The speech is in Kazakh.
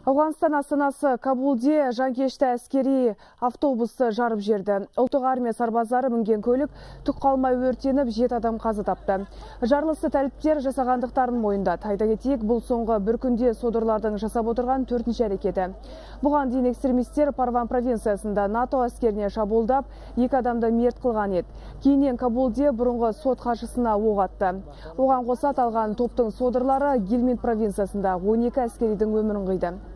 Ауғанстан астанасы Кабулде жанкешті әскери автобусты жарып жерді. Ұлттық армия сарбаздары мінген көлік түк қалмай өртеніп, 7 адам қаза тапты. Жарылысты тәліптер жасағандықтарын мойындады. Айта кетейік, бұл соңғы бір күнде содырлардың жасап отырған 4-ші әрекеті. Бұған дейін экстремистер Парван провинциясында НАТО әскеріне шабуылдап, 2 адамды мерт қылған еді. Кейіннен Кабулде бұрынғы сот хатшысына оқ атты. Оған қоса аталған топтың содырлары Гельминд провинциясында 12 әскеридің өмірін қиды.